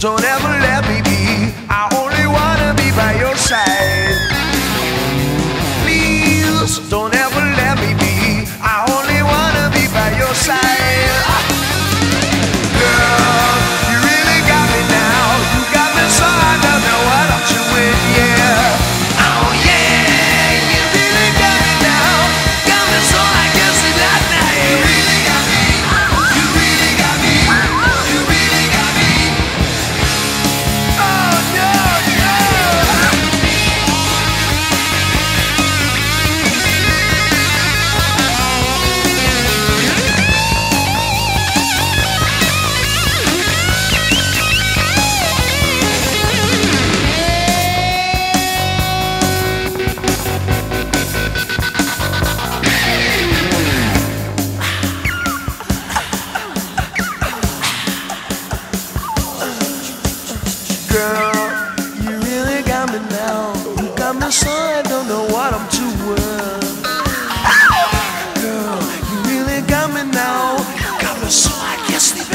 don't ever let me be. I only wanna be by your side. Please, don't ever let me be. I only wanna be by your side. Girl, you really got me now. You got me so I don't know what I'm doing, yeah. Oh yeah, you really got me now. Got me so I can't sleep at night. You really got me. You really got me. You really got me. Oh no, no. Girl, you really got me now. You got me so I don't know what I'm doing. Girl, you really got me now. You got me so I can't sleep